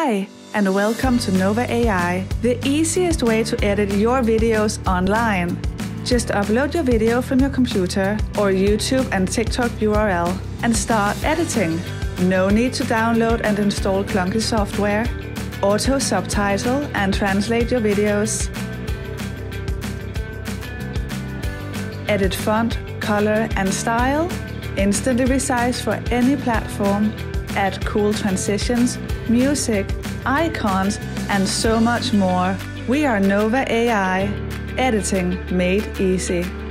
Hi, and welcome to Nova AI, the easiest way to edit your videos online. Just upload your video from your computer or YouTube and TikTok URL and start editing. No need to download and install clunky software. Auto subtitle and translate your videos. Edit font, color and style. Instantly resize for any platform. Add cool transitions, music, icons, and so much more. We are Nova AI, editing made easy.